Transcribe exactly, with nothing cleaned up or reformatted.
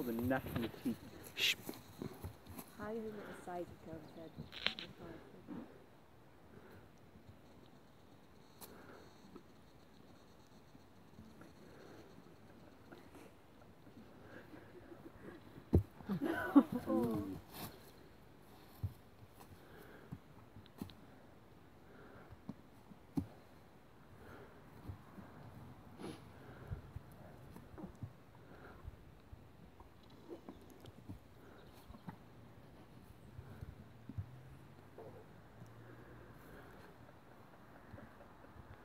or the neck and the teeth? Shh. Haggis is the size of Kelvin's head.